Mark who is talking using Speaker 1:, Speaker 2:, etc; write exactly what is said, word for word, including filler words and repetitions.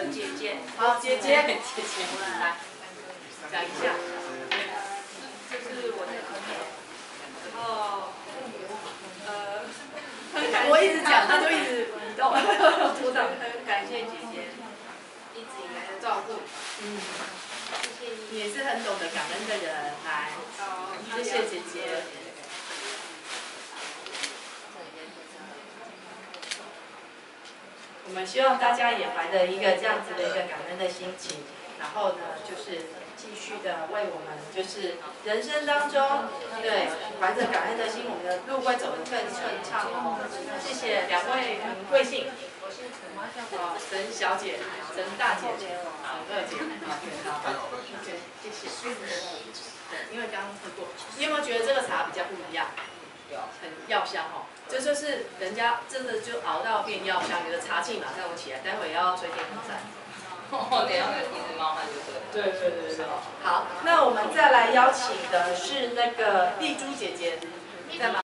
Speaker 1: 个姐姐。
Speaker 2: 好，姐姐，
Speaker 1: 姐姐，来讲一下。这是我的朋友，然后呃，很感谢
Speaker 2: 我一直讲，他就一直移动。
Speaker 1: 鼓掌，很感谢姐姐一直以来的照顾。
Speaker 2: 嗯，
Speaker 1: 谢谢你。
Speaker 2: 你也是很懂得感恩的人，来，谢谢姐姐。我们希望大家也怀着一个这样子的一个感恩的心情，然后呢，就是继续的为我们就是人生当中，对，怀着感恩的心，我们的路会走得更顺畅哦。谢谢两位很贵姓？
Speaker 1: 我是陈妈叫
Speaker 2: 哦，陈小姐，陈大姐，陈二姐，好，好 ，OK， 谢谢。对，因为刚刚喝过，你有没有觉得这个茶比较不一样？很药香哦，这就是人家真的就熬到变药香，你的茶气马上就起来，待会也要吹电风扇。
Speaker 3: 哦，等一下会一直冒汗就对。
Speaker 2: 对对对对。好，那我们再来邀请的是那个丽珠姐姐，在吗？